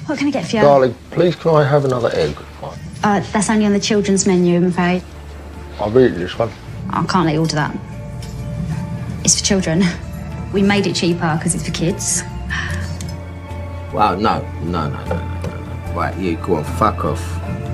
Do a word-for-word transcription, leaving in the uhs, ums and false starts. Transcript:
What can I get for you? Darling, please can I have another egg? Uh, that's only on the children's menu, I'm afraid. I'll eat this one. I can't let you order that. It's for children. We made it cheaper because it's for kids. Wow, no, no, no, no, no, no. Right, you go on, fuck off.